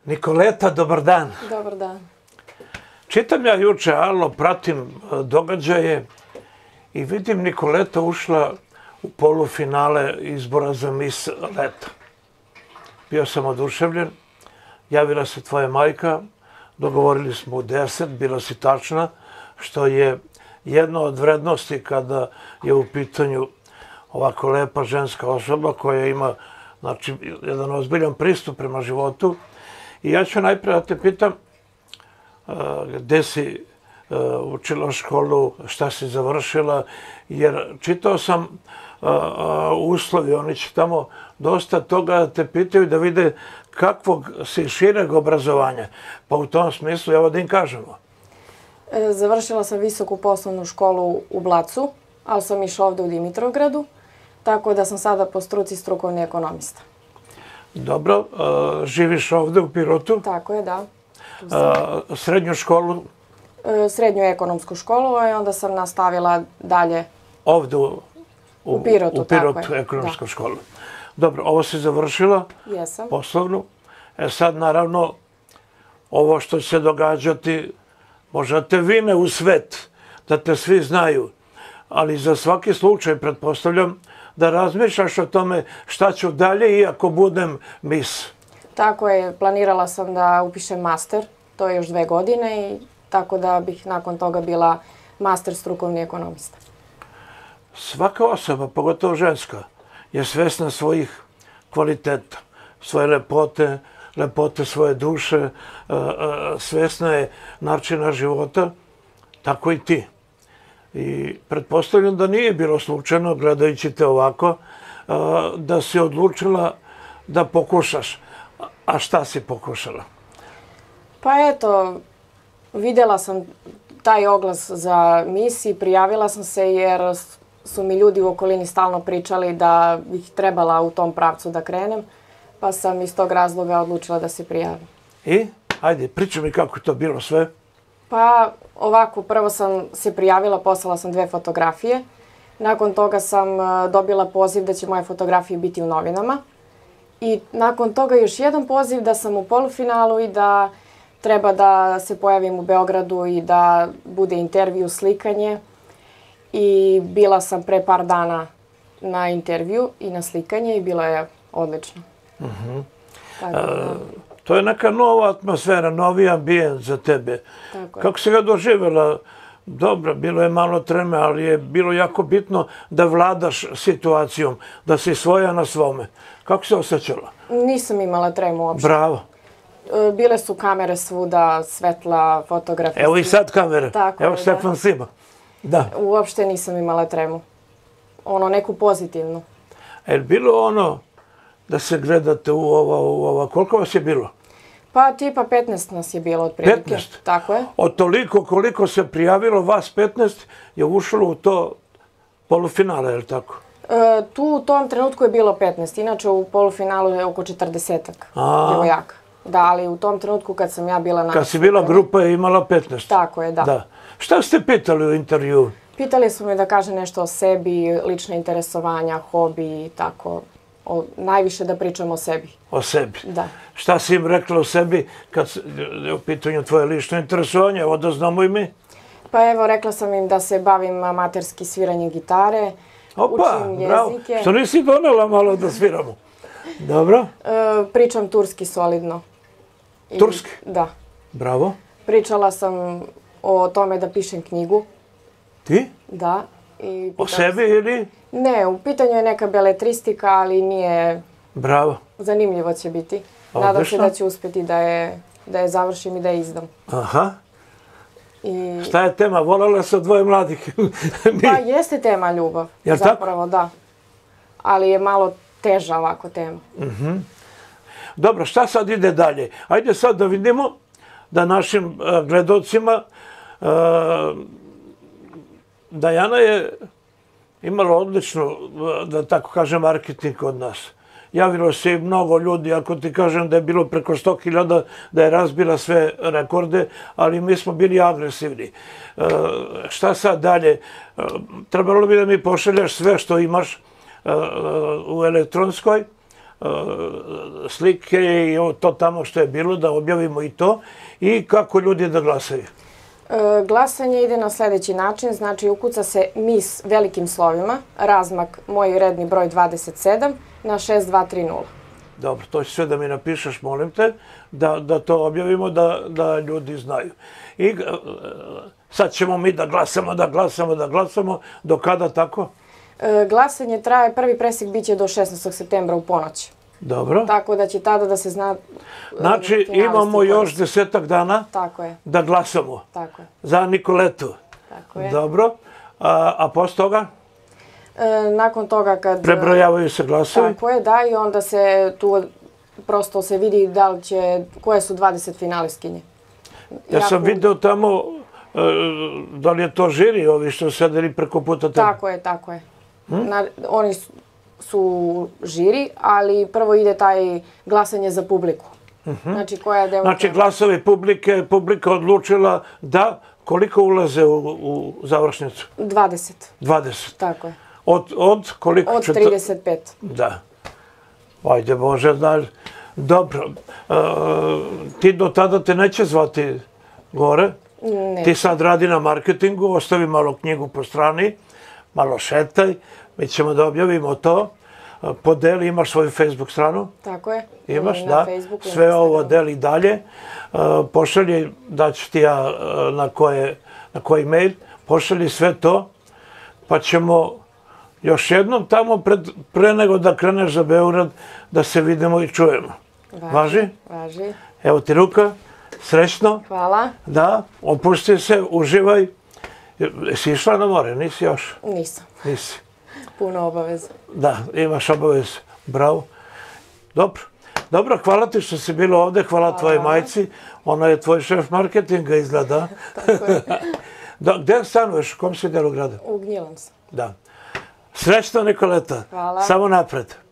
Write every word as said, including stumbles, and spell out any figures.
Nikoleta, dobar dan. Dobar dan. Čitam ja juče Alo, pratim događaje i vidim Nikoleta ušla u polufinale izbora za mis leta. Bio sam oduševljen, javila se tvoja majka, dogovorili smo u deset, bila si tačna, što je jedna od vrednosti kada je u pitanju ovako lepa ženska osoba koja ima, znači, jedan ozbiljan pristup prema životu. I ja ću najprej da te pitam gde si učila školu, šta si završila, jer čitao sam uslovi, oni će tamo dosta toga da te pitaju da vide kakvog si šireg obrazovanja. Pa u tom smislu, evo da im kažemo. Završila sam visoku poslovnu školu u Blacu, ali sam išla ovde u Dimitrovgradu, tako da sam sada po struci strukovni ekonomista. Dobro, živiš ovde u Pirotu? Tako je, da. Srednju školu? Srednju ekonomsku školu i onda sam nastavila dalje. Ovde u Pirotu, tako je. U Pirotu ekonomsku školu. Dobro, ovo si završila? Jesam. Poslovnu. E sad, naravno, ovo što će se događati, možda te vine u svet, da te svi znaju, ali za svaki slučaj, pretpostavljam, da razmišljaš o tome šta ću dalje i ako budem mis. Tako je, planirala sam da upišem master, to je još dve godine i tako da bih nakon toga bila master strukovni ekonomista. Svaka osoba, pogotovo ženska, je svesna svojih kvaliteta, svoje lepote, lepote svoje duše, svesna je načina života, tako i ti. I pretpostavljam da nije bilo slučajno, gledajući te ovako, da si odlučila da pokušaš. A šta si pokušala? Pa eto, vidjela sam taj oglas za mis i prijavila sam se jer su mi ljudi u okolini stalno pričali da bih trebala u tom pravcu da krenem, pa sam iz tog razloga odlučila da se prijavim. I? Ajde, pričaj mi kako je to bilo sve. Pa ovako, prvo sam se prijavila, poslala sam dve fotografije. Nakon toga sam dobila poziv da će moje fotografije biti u novinama. I nakon toga još jedan poziv da sam u polufinalu i da treba da se pojavim u Beogradu i da bude intervju, slikanje. I bila sam pre par dana na intervju i na slikanje i bilo je odlično. To je neka nova atmosfera, novi ambijent za tebe. Kako si ga doživjela? Dobro, bilo je malo treme, ali je bilo jako bitno da vladaš situacijom, da si svoja na svome. Kako se osjećala? Nisam imala tremu uopšte. Bravo. Bile su kamere svuda, svetla, fotografije. Evo i sad kamere. Evo Stefan Sima. Da. Uopšte nisam imala tremu. Ono, neku pozitivnu. Je li bilo ono da se gledate u ova, u ova, koliko vas je bilo? Pa tipa petnaest nas je bilo otprilike. petnaest? Tako je. Od toliko koliko se prijavilo, vas petnaest je ušlo u to polufinale, je li tako? Tu u tom trenutku je bilo petnaest, inače u polufinalu je oko četrdesetak djevojaka. Da, ali u tom trenutku kad sam ja bila na... Kad si bila grupa je imala petnaest? Tako je, da. Šta ste pitali u intervju? Pitali su me da kaže nešto o sebi, lične interesovanja, hobi i tako. Najviše da pričam o sebi. O sebi? Da. Šta si im rekla o sebi kad je u pitanju tvoje lično interesovanje? Evo da znamo i mi. Pa evo, rekla sam im da se bavim amaterski sviranjem gitare. Opa, bravo. Što nisi donela malo da sviramo? Dobro. Pričam turski solidno. Turski? Da. Bravo. Pričala sam o tome da pišem knjigu. Ti? Da. O sebi ili? Ne, u pitanju je neka beletristika, ali nije... Bravo. Zanimljivo će biti. Nadam se da ću uspjeti da je završim i da je izdam. Aha. Šta je tema? Voljela se dvoje mladih? Pa jeste tema ljubav. Jel' tako? Zapravo, da. Ali je malo teža ovako tema. Dobro, šta sad ide dalje? Ajde sad da vidimo da našim gledocima Dajana je imala odličnu, da tako kažem, marketing kod nas. Javilo se i mnogo ljudi, ako ti kažem da je bilo preko sto hiljada, da je razbila sve rekorde, ali mi smo bili agresivni. Šta sad dalje? Trebalo bi da mi pošaljaš sve što imaš u elektronskoj, slike i to tamo što je bilo, da objavimo i to. I kako ljudi da glasaju? E, glasanje ide na sljedeći način, znači ukuca se mis velikim slovima, razmak moj redni broj dvadeset sedam na šest dva tri nula. Dobro, to će sve da mi napišeš, molim te, da, da to objavimo, da, da ljudi znaju. I e, sad ćemo mi da glasamo, da glasamo, da glasamo. Do kada tako? E, glasanje traje, prvi presek bit će do šesnaestog septembra u ponoć. Dobro. Tako da će tada da se zna... Znači, imamo još desetak dana Tako je. da glasamo. Tako je. Za Nikoletu. Tako je. Dobro. A, a posle toga? E, nakon toga kad... Prebrojavaju se glasovi? Tako je, da, i onda se tu prosto se vidi da li će, koje su dvadeset finalistkinje. Ja sam video tamo, e, da li je to žiri, ovi što sedeli preko puta tebe? Tako je, tako je. Na, oni su, su žiri, ali prvo ide taj glasanje za publiku. Znači, koja devojka... Znači, glasovi publike, publika odlučila da koliko ulaze u, u završnicu? dvadeset. dvadeset. Tako je. Od, od koliko? Od trideset pet. Da. Ajde Bože, znaš. Dobro. E, ti do tada te neće zvati gore? Ne. Ti sad radi na marketingu, ostavi malo knjigu po strani, malo šetaj, mi ćemo da objavimo to. Podeli, imaš svoju Facebook stranu? Tako je. Imaš, na da. Facebooku, Sve na ovo Instagramu. deli dalje. Pošalji, daću ti ja na, koje, na koji mail, pošalji sve to, pa ćemo još jednom tamo pred, pre nego da kreneš za Beograd da se vidimo i čujemo. Važi? Važi. Evo ti ruka, srećno. Hvala. Da, opusti se, uživaj. Jesi išla na more, nisi još? Nisam. Nisi. Puno obaveza. Da, imaš obavez. Bravo. Dobro. Dobro, hvala ti što si bila ovde, hvala tvojoj majci. Ona je tvoj šef marketinga izgleda. Tako je. Da, gde stanuješ? U kom si delu grada? U Gnjilancu. Da. Srećno, Nikoleta. Hvala. Samo napred.